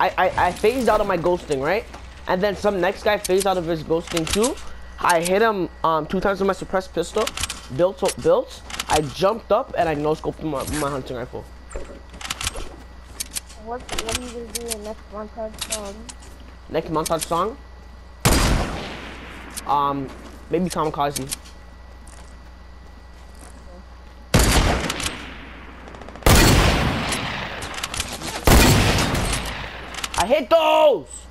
I phased out of my ghosting, right? And then some next guy phased out of his ghosting too. I hit him 2 times with my suppressed pistol. Built. I jumped up and I no-scoped him with my hunting rifle. What are you gonna do in next montage song? Next montage song? Maybe Kamikaze. I hit those!